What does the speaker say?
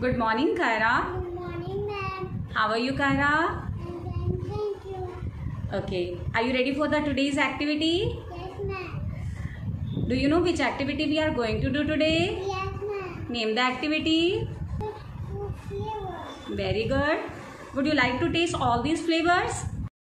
Good morning, Kaira. Good morning, ma'am. How are you, Kaira? Thank you. Okay. Are you ready for the today's activity? Yes, ma'am. Do you know which activity we are going to do today? Yes, ma'am. Name the activity. Flavor. Very good. Would you like to taste all these flavors?